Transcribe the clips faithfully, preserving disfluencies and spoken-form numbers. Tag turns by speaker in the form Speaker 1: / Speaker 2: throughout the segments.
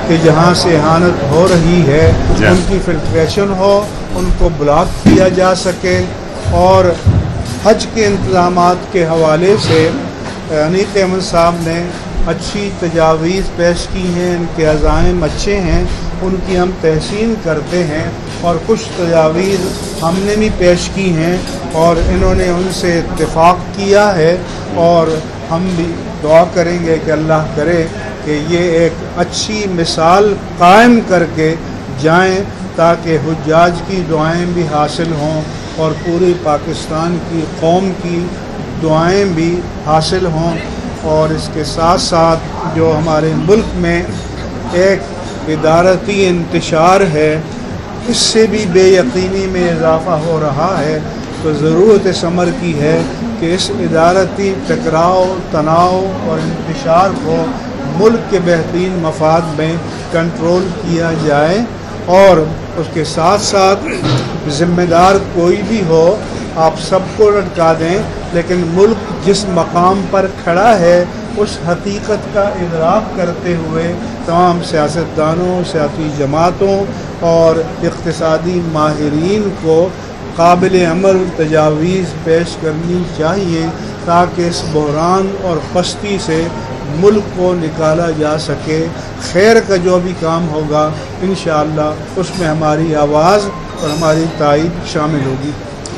Speaker 1: کہ جہاں سے اہانت ہو رہی ہے ان کی فلٹریشن ہو، ان کو بلاک کیا جا سکے، اور حج کے انتظامات کے حوالے سے انیس احمد صاحب نے اچھی تجاویز پیش کی ہیں، ان کے عزائم اچھے ہیں، ان کی ہم تحسین کرتے ہیں، اور کچھ تجاویز ہم نے بھی پیش کی ہیں اور انہوں نے ان سے اتفاق کیا ہے، اور ہم بھی دعا کریں گے کہ اللہ کرے کہ یہ ایک اچھی مثال قائم کر کے جائیں تاکہ حجاج کی دعائیں بھی حاصل ہوں اور پوری پاکستان کی قوم کی دعائیں بھی حاصل ہوں، اور اس کے ساتھ ساتھ جو ہمارے ملک میں ایک ادارتی انتشار ہے اس سے بھی بے یقینی میں اضافہ ہو رہا ہے، تو ضرورت اس امر کی ہے کہ اس ادارتی ٹکراؤ، تناؤ اور انتشار کو ملک کے بہترین مفاد میں کنٹرول کیا جائے، اور اس کے ساتھ ساتھ ذمہ دار کوئی بھی ہو آپ سب کو لٹکا دیں، لیکن ملک جس مقام پر کھڑا ہے اس حقیقت کا ادراک کرتے ہوئے تمام سیاستدانوں، سیاسی جماعتوں اور اقتصادی ماہرین کو قابل عمل تجاویز پیش کرنی چاہیے تاکہ اس بحران اور پستی سے ملک کو نکالا جا سکے۔ خیر کا جو بھی کام ہوگا انشاءاللہ اس میں ہماری آواز اور ہماری تائید شامل ہوگی۔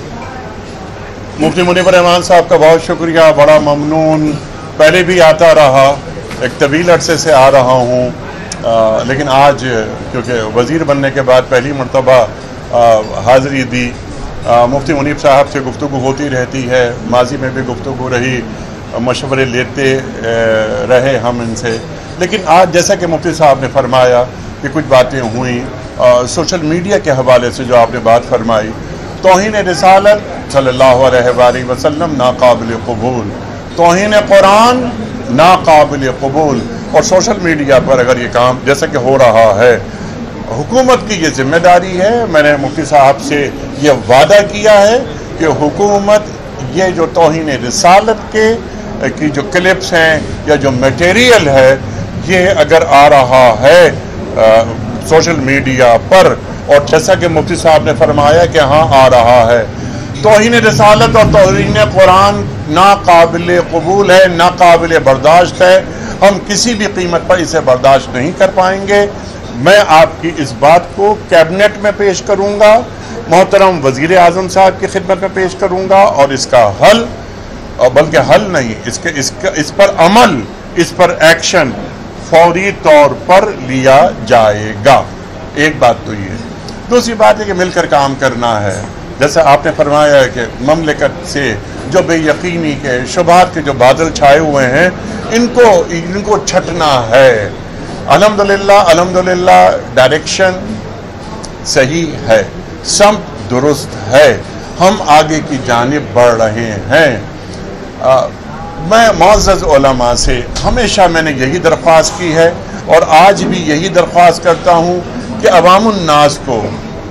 Speaker 2: مفتی منیب الرحمان صاحب کا بہت شکریہ، بڑا ممنون۔ پہلے بھی آتا رہا، ایک طویل عرصے سے آ رہا ہوں، آ, لیکن آج کیونکہ وزیر بننے کے بعد پہلی مرتبہ آ, حاضری دی۔ آ, مفتی منیب صاحب سے گفتگو ہوتی رہتی ہے، ماضی میں بھی گفتگو رہی، مشورے لیتے رہے ہم ان سے، لیکن آج جیسا کہ مفتی صاحب نے فرمایا کہ کچھ باتیں ہوئیں سوشل میڈیا کے حوالے سے، جو آپ نے بات فرمائی، توہین رسالت صلی اللہ علیہ وآلہ وسلم ناقابل قبول، توہین قرآن ناقابل قبول، اور سوشل میڈیا پر اگر یہ کام جیسا کہ ہو رہا ہے، حکومت کی یہ ذمہ داری ہے۔ میں نے مفتی صاحب سے یہ وعدہ کیا ہے کہ حکومت یہ جو توہین رسالت کے کی جو کلپس ہیں یا جو میٹیریل ہے، یہ اگر آ رہا ہے سوشل میڈیا پر، اور جیسا کہ مفتی صاحب نے فرمایا کہ ہاں آ رہا ہے، توہین رسالت اور توہین قرآن ناقابل قبول ہے، ناقابل برداشت ہے، ہم کسی بھی قیمت پر اسے برداشت نہیں کر پائیں گے۔ میں آپ کی اس بات کو کیبنٹ میں پیش کروں گا، محترم وزیر اعظم صاحب کی خدمت میں پیش کروں گا، اور اس کا حل، اور بلکہ حل نہیں، اس کے اس کا اس پر عمل، اس پر ایکشن فوری طور پر لیا جائے گا۔ ایک بات تو یہ، دوسری بات ہے کہ مل کر کام کرنا ہے۔ جیسا آپ نے فرمایا ہے کہ مملکت سے جو بے یقینی کے شبہات کے جو بادل چھائے ہوئے ہیں، ان کو ان کو چھٹنا ہے۔ الحمدللہ الحمدللہ ڈائریکشن صحیح ہے، سمت درست ہے، ہم آگے کی جانب بڑھ رہے ہیں۔ آ, میں معزز علماء سے ہمیشہ میں نے یہی درخواست کی ہے، اور آج بھی یہی درخواست کرتا ہوں کہ عوام الناس کو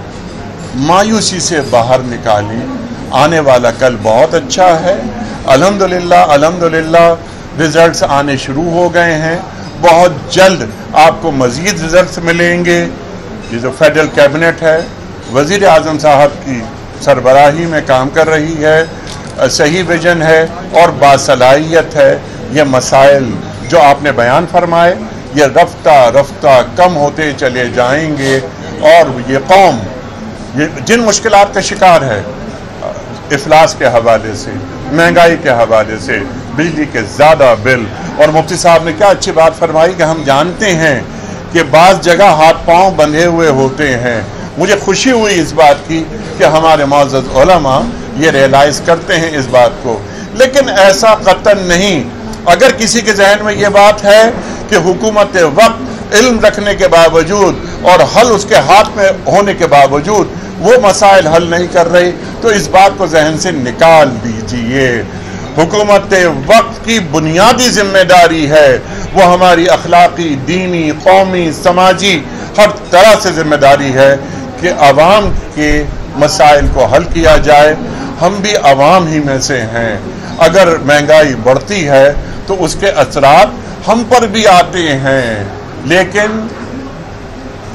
Speaker 2: مایوسی سے باہر نکالیں۔ آنے والا کل بہت اچھا ہے، الحمدللہ الحمدللہ ریزلٹس آنے شروع ہو گئے ہیں، بہت جلد آپ کو مزید ریزلٹس ملیں گے۔ یہ جو فیڈرل کیبنٹ ہے وزیر اعظم صاحب کی سربراہی میں کام کر رہی ہے، صحیح ویژن ہے اور باصلاحیت ہے۔ یہ مسائل جو آپ نے بیان فرمائے یہ رفتہ رفتہ کم ہوتے چلے جائیں گے، اور یہ قوم یہ جن مشکلات کا شکار ہے، افلاس کے حوالے سے، مہنگائی کے حوالے سے، بجلی کے زیادہ بل، اور مفتی صاحب نے کیا اچھی بات فرمائی کہ ہم جانتے ہیں کہ بعض جگہ ہاتھ پاؤں بندھے ہوئے ہوتے ہیں۔ مجھے خوشی ہوئی اس بات کی کہ ہمارے معزز علماء یہ ریئلائز کرتے ہیں اس بات کو، لیکن ایسا قطعاً نہیں۔ اگر کسی کے ذہن میں یہ بات ہے کہ حکومت وقت علم رکھنے کے باوجود اور حل اس کے ہاتھ میں ہونے کے باوجود وہ مسائل حل نہیں کر رہی، تو اس بات کو ذہن سے نکال دیجئے۔ حکومت وقت کی بنیادی ذمہ داری ہے، وہ ہماری اخلاقی، دینی، قومی، سماجی ہر طرح سے ذمہ داری ہے کہ عوام کے مسائل کو حل کیا جائے۔ ہم بھی عوام ہی میں سے ہیں، اگر مہنگائی بڑھتی ہے تو اس کے اثرات ہم پر بھی آتے ہیں، لیکن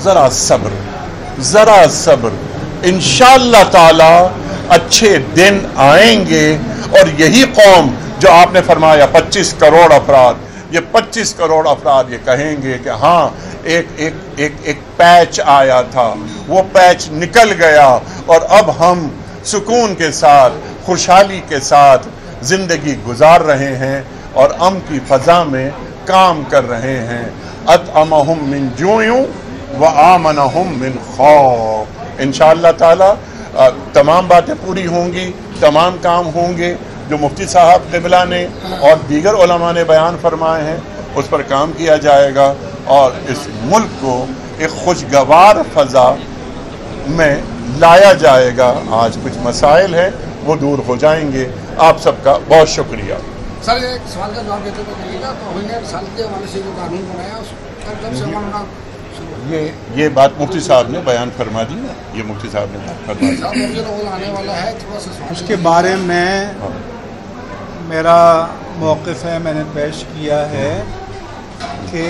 Speaker 2: ذرا صبر ذرا صبر انشاءاللہ تعالی اچھے دن آئیں گے، اور یہی قوم جو آپ نے فرمایا پچیس کروڑ افراد، یہ پچیس کروڑ افراد یہ کہیں گے کہ ہاں ایک ایک ایک ایک پیچ آیا تھا، وہ پیچ نکل گیا، اور اب ہم سکون کے ساتھ خوشحالی کے ساتھ زندگی گزار رہے ہیں اور امن کی فضا میں کام کر رہے ہیں۔ اطعمہم من جوع وآمنہم من خوف۔ انشاءاللہ تعالی تمام باتیں پوری ہوں گی، تمام کام ہوں گے جو مفتی صاحب قبلہ نے اور دیگر علماء نے بیان فرمائے ہیں، اس پر کام کیا جائے گا، اور اس ملک کو ایک خوشگوار فضا میں لایا جائے گا۔ آج کچھ مسائل ہیں وہ دور ہو جائیں گے۔ آپ سب کا بہت شکریہ۔
Speaker 3: سر ایک سوال کا جواب دیتے ہوئے کہیے گا تو ہم نے رسالت کے حوالے سے جو قانون بنایا اس پر کب سے عمل ہونا شروع؟
Speaker 2: یہ یہ بات مفتی صاحب نے بیان فرما دی نا، یہ مفتی صاحب نے فرما دی۔
Speaker 3: صاحب ابھی رول آنے والا ہے، تھوڑا سا سوال
Speaker 1: اس کے بارے میں میرا موقف ہے، میں نے پیش کیا ہے کہ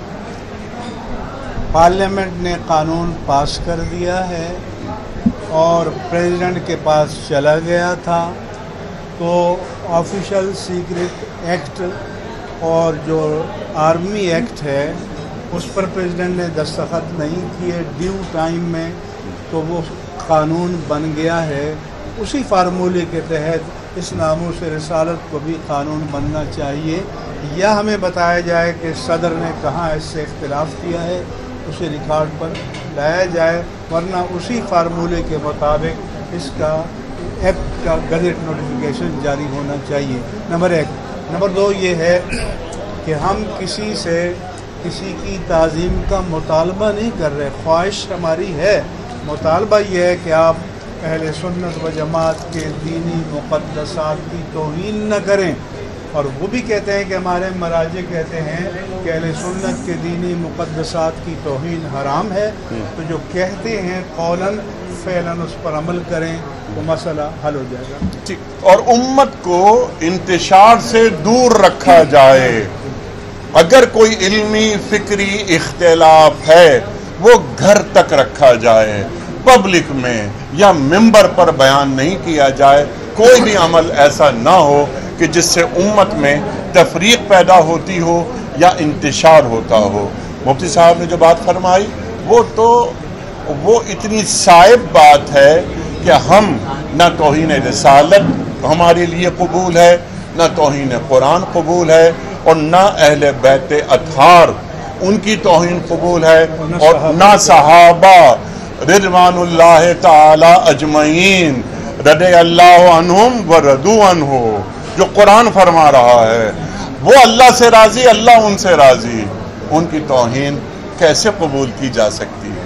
Speaker 1: پارلیمنٹ نے قانون پاس کر دیا ہے اور پریزیڈنٹ کے پاس چلا گیا تھا، تو آفیشل سیکرٹ ایکٹ اور جو آرمی ایکٹ ہے اس پر پریزیڈنٹ نے دستخط نہیں کیے ڈیو ٹائم میں، تو وہ قانون بن گیا ہے۔ اسی فارمولے کے تحت اس ناموس رسالت کو بھی قانون بننا چاہیے، یا ہمیں بتایا جائے کہ صدر نے کہاں اس سے اختلاف کیا ہے، اسے ریکارڈ پر لایا جائے، ورنہ اسی فارمولے کے مطابق اس کا ایکٹ کا گزٹ نوٹیفیکیشن جاری ہونا چاہیے۔ نمبر ایک۔ نمبر دو یہ ہے کہ ہم کسی سے کسی کی تعظیم کا مطالبہ نہیں کر رہے، خواہش ہماری ہے، مطالبہ یہ ہے کہ آپ اہل سنت و جماعت کے دینی مقدسات کی توہین نہ کریں، اور وہ بھی کہتے ہیں کہ ہمارے مراجع کہتے ہیں کہ اہل سنت کے دینی مقدسات کی توہین حرام ہے، تو جو کہتے ہیں قولاً فعلاً اس پر عمل کریں تو مسئلہ حل ہو جائے گا۔
Speaker 2: اور امت کو انتشار سے دور رکھا جائے، اگر کوئی علمی فکری اختلاف ہے وہ گھر تک رکھا جائے، پبلک میں یا ممبر پر بیان نہیں کیا جائے۔ کوئی بھی عمل ایسا نہ ہو کہ جس سے امت میں تفریق پیدا ہوتی ہو یا انتشار ہوتا ہو۔ مفتی صاحب نے جو بات فرمائی وہ تو وہ اتنی صائب بات ہے کہ ہم نہ توہین رسالت ہمارے لیے قبول ہے، نہ توہین قرآن قبول ہے، اور نہ اہل بیت اطہار ان کی توہین قبول ہے، اور نہ صحابہ رضوان اللہ تعالی اجمعین رضی اللہ عنہم و رضوا عنہ، جو قرآن فرما رہا ہے وہ اللہ سے راضی، اللہ ان سے راضی، ان کی توہین کیسے قبول کی جا سکتی ہے؟